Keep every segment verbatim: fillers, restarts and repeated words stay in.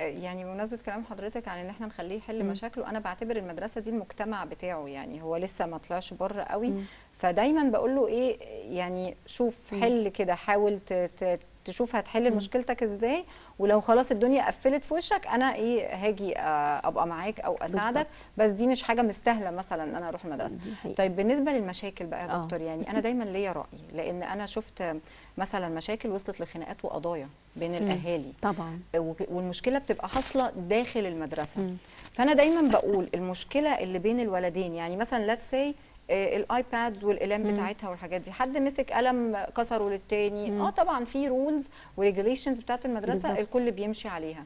يعني بمناسبه كلام حضرتك عن ان احنا نخليه يحل مم. مشاكله، انا بعتبر المدرسه دي المجتمع بتاعه، يعني هو لسه ما طلعش بره قوي. مم. فدايما بقول له ايه، يعني شوف مم. حل كده، حاول ت- ت- تشوف هتحل مم. مشكلتك ازاي، ولو خلاص الدنيا قفلت في وشك انا ايه هاجي آه، ابقى معاك او اساعدك. بالظبط. بس دي مش حاجه مستاهله مثلا ان انا اروح المدرسه. دي حقيقة. طيب بالنسبه للمشاكل بقى يا آه. دكتور، يعني انا دايما ليا راي، لان انا شفت مثلا مشاكل وصلت لخناقات وقضايا بين مم. الاهالي، طبعا. وك- والمشكله بتبقى حاصله داخل المدرسه. مم. فانا دايما بقول المشكله اللي بين الولدين، يعني مثلا ليتس سي الايبادز والاقلام مم. بتاعتها والحاجات دي، حد مسك قلم كسره للتاني، مم. اه طبعا في رولز وريجوليشنز بتاعت المدرسه بالظبط. الكل بيمشي عليها.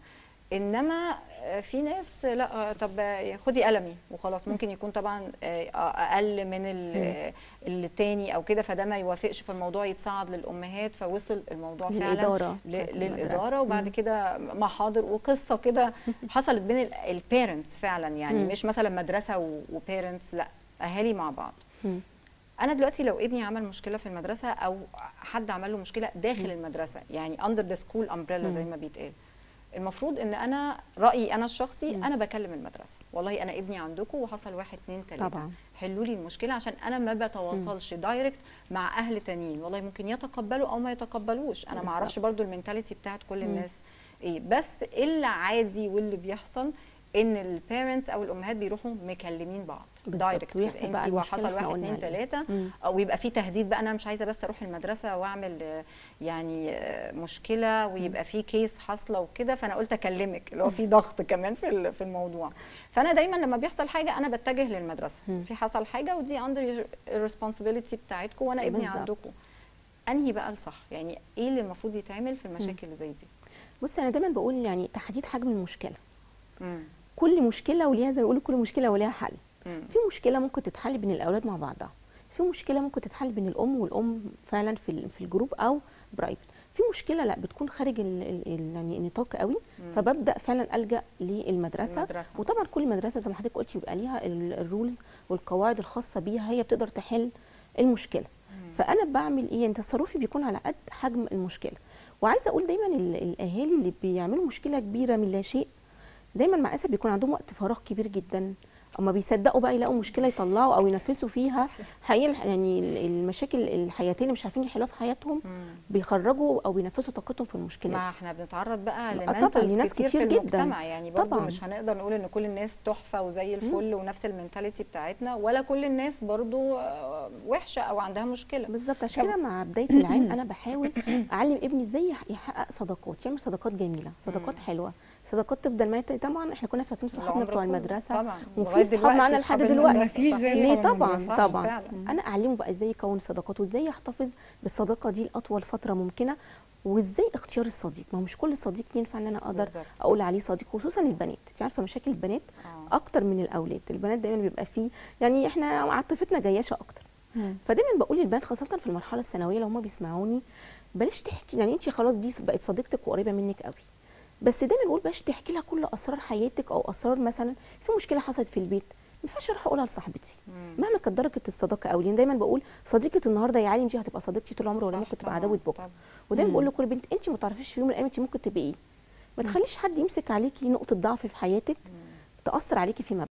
انما آه، في ناس لا، آه، طب آه، خدي قلمي وخلاص، ممكن يكون طبعا آه، اقل من ال- التاني او كده، فده ما يوافقش، فالموضوع يتصعد للامهات، فوصل الموضوع فعلا للإدارة ل- بتاعت للاداره، المدرسة. وبعد مم. كده محاضر وقصه كده حصلت بين البيرنتس فعلا، يعني مم. مش مثلا مدرسه وبيرنتس، لا اهالي مع بعض. مم. انا دلوقتي لو ابني عمل مشكله في المدرسه، او حد عمل له مشكله داخل مم. المدرسه، يعني اندر ذا سكول امبريلا زي مم. ما بيتقال، المفروض ان انا رايي انا الشخصي، مم. انا بكلم المدرسه، والله انا ابني عندكم وحصل واحد اتنين تلاته، طبعا. حلوا لي المشكله، عشان انا ما بتواصلش دايركت مع اهل تانيين، والله ممكن يتقبلوا او ما يتقبلوش، انا ما اعرفش بالظبط. برضو المينتاليتي بتاعت كل مم. الناس ايه، بس اللي عادي واللي بيحصل ان البيرنتس او الامهات بيروحوا مكلمين بعض بالظبط. دايركت، ويحصل بقى انت المشكلة وحصل اللي احنا واحد قلنا اتنين عليها. تلاته، مم. او يبقى في تهديد بقى، انا مش عايزه بس اروح المدرسه واعمل آه، يعني آه، مشكله ويبقى في كيس حاصله وكده، فانا قلت اكلمك، اللي هو في ضغط كمان في ال- في الموضوع. فانا دايما لما بيحصل حاجه انا بتجه للمدرسه، مم. في حصل حاجه ودي اندر الريسبونسبيلتي بتاعتكم، وانا ابني بالظبط. عندكم، انهي بقى الصح، يعني ايه اللي المفروض يتعمل في المشاكل اللي زي دي؟ بصي انا دايما بقول يعني تحديد حجم المشكله. امم كل مشكله وليها، زي ما بيقولوا كل مشكله وليها حل. امم في مشكله ممكن تتحل بين الاولاد مع بعضها، في مشكله ممكن تتحل بين الام والام فعلا في ال- في الجروب او برايفت، في مشكله لا بتكون خارج ال ال ال يعني النطاق قوي، فببدا فعلا الجا للمدرسه. المدرسة. وطبعا كل مدرسه زي ما حضرتك قلتي بيبقى ليها ال- الرولز والقواعد الخاصه بيها، هي بتقدر تحل المشكله. فانا بعمل ايه؟ يعني تصرفي بيكون على قد حجم المشكله. وعايزه اقول دايما ال- الاهالي اللي بيعملوا مشكله كبيره من لا شيء، دايما مع اسف بيكون عندهم وقت فراغ كبير جدا، اما بيصدقوا بقى يلاقوا مشكله يطلعوا او ينفذوا فيها حقيقة، يعني المشاكل الحياتيه اللي مش عارفين يحلوها في حياتهم بيخرجوا او بينفذوا طاقتهم في المشكله ما دي. احنا بنتعرض بقى آه طبعا لمنتلز لناس كتير, كتير في جدا. المجتمع، يعني برضو طبعا مش هنقدر نقول ان كل الناس تحفه وزي الفل ونفس المنتاليتي بتاعتنا، ولا كل الناس برضو آه، وحشه او عندها مشكله. بالظبط. عشان كده مع بدايه العام انا بحاول اعلم ابني ازاي يح- يحقق صداقات، يعمل صداقات جميله، صداقات حلوه، صداقات تفضل معايا. طبعا احنا كنا فاكرين صحابنا العمر بتوع كله. المدرسه طبعا وفي لغاية صحاب دلوقتي معانا صحاب لحد المدرسة. دلوقتي. مفيش زي ليه؟ صحاب طبعا المدرسة. طبعا فعلا. انا اعلمه بقى ازاي يكون صداقات وازاي يحتفظ بالصداقه دي لاطول فتره ممكنه، وازاي اختيار الصديق. ما هو مش كل صديق ينفع ان انا اقدر بالظبط. اقول عليه صديق، خصوصا البنات. انت عارفه مشاكل البنات آه. اكتر من الاولاد، البنات دايما بيبقى فيه يعني احنا عاطفتنا جياشه اكتر. فدايما بقول للبنات خاصه في المرحله الثانويه لو هم بيسمعوني، بلاش تحكي، يعني انت خلاص دي بقت صديقتك وقريبه منك قوي، بس دايما بقول بلاش تحكي لها كل اسرار حياتك، او اسرار مثلا في مشكله حصلت في البيت ما ينفعش اروح اقولها لصاحبتي مهما كانت درجه الصداقه قوي. لان دايما بقول صديقه النهارده يا عالم دي هتبقى صديقتي طول عمري، ولا صح ممكن تبقى طبعاً، عدوه بكره. طبعاً. ودايما بقول لكل بنت انت ما تعرفيش في يوم من الايام انت ممكن تبقي ايه. ما تخليش حد يمسك عليكي نقطه ضعف في حياتك تاثر عليكي فيما